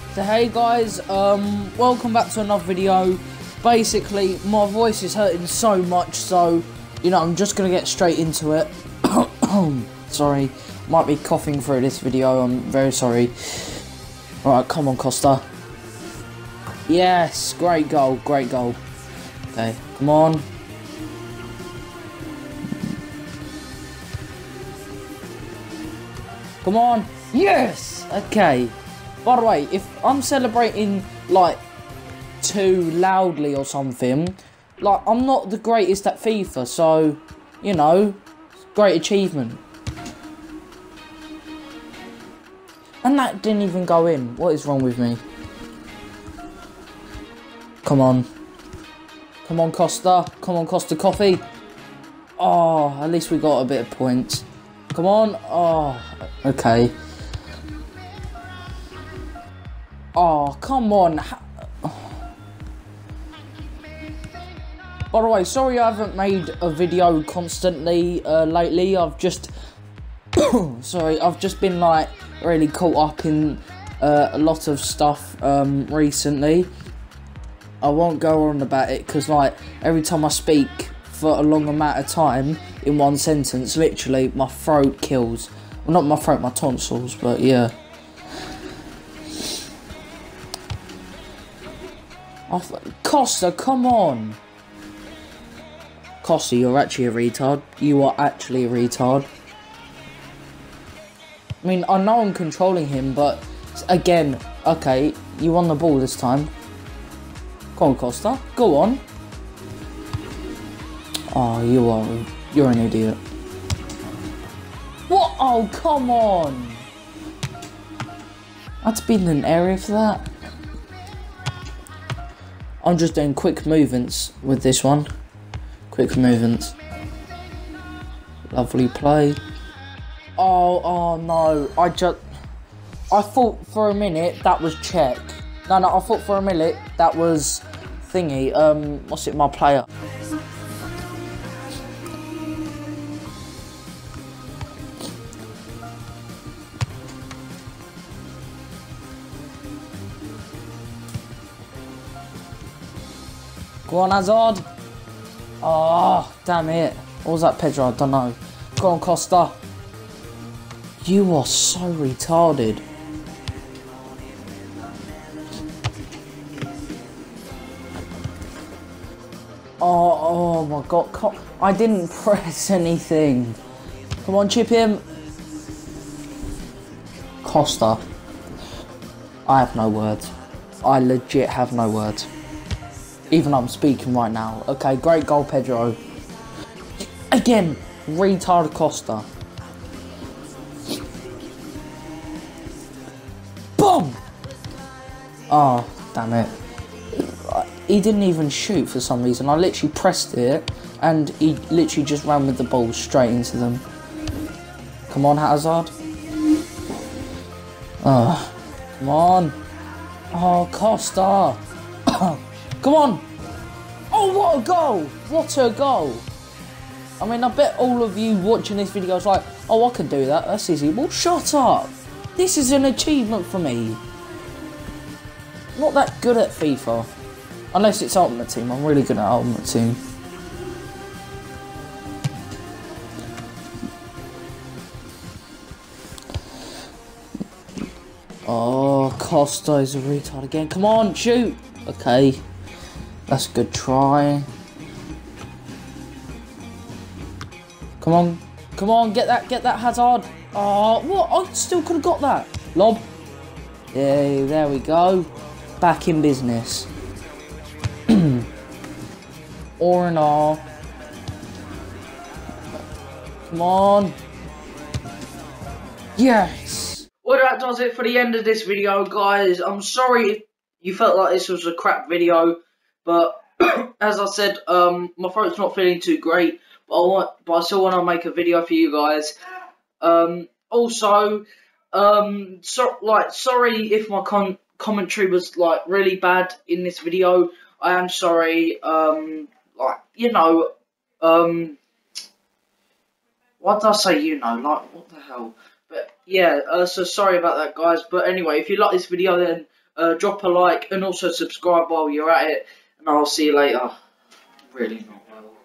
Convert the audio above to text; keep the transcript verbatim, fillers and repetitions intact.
So hey guys, um, welcome back to another video. Basically, my voice is hurting so much, so, you know, I'm just gonna get straight into it. Sorry, might be coughing through this video, I'm very sorry. Alright, come on, Costa. Yes, great goal, great goal. Okay, come on. Come on. Yes! Okay. By the way, if I'm celebrating, like, too loudly or something, like, I'm not the greatest at FIFA, so, you know, great achievement. And that didn't even go in. What is wrong with me? Come on. Come on, Costa. Come on, Costa Coffee. Oh, at least we got a bit of points. Come on. Oh, okay. Oh, come on. By the way, sorry I haven't made a video constantly uh, lately. I've just... sorry, I've just been, like, really caught up in uh, a lot of stuff um, recently. I won't go on about it because, like, every time I speak for a long amount of time in one sentence, literally, my throat kills. Well, not my throat, my tonsils, but yeah. Costa, come on. Costa, you're actually a retard. You are actually a retard. I mean, I know I'm controlling him, but again, okay, you won the ball this time. Go on, Costa. Go on. Oh, you are. You're an idiot. What? Oh, come on. I had to be in an area for that. I'm just doing quick movements with this one. Quick movements. Lovely play. Oh, oh no. I just... I thought for a minute that was check. No, no, I thought for a minute that was thingy. Um, what's it, my player? Go on, Hazard. Oh, damn it. What was that, Pedro? I don't know. Go on, Costa. You are so retarded. Oh, oh my God. Co I didn't press anything. Come on, chip him. Costa. I have no words. I legit have no words. Even though I'm speaking right now. Okay, great goal, Pedro. Again, retard Costa. Boom! Oh, damn it. He didn't even shoot for some reason. I literally pressed it, and he literally just ran with the ball straight into them. Come on, Hazard. Oh, come on. Oh, Costa. Come on! Oh, what a goal! What a goal! I mean, I bet all of you watching this video is like, oh, I can do that, that's easy. Well, shut up! This is an achievement for me. I'm not that good at FIFA. Unless it's Ultimate Team, I'm really good at Ultimate Team. Oh, Costa is a retard again. Come on, shoot! Okay. That's a good try. Come on. Come on, get that, get that Hazard. Oh, what? I still could have got that. Lob. Yeah, there we go. Back in business. Or an R. Come on. Yes. Well, that does it for the end of this video, guys. I'm sorry if you felt like this was a crap video. But as I said, um, my throat's not feeling too great, but I want, but I still want to make a video for you guys. Um, also, um, so like, sorry if my con commentary was like really bad in this video. I am sorry. Um, like, you know, um, what did I say? You know, like, what the hell? But yeah, uh, so sorry about that, guys. But anyway, if you like this video, then uh, drop a like, and also subscribe while you're at it, and I'll see you later. Really not well.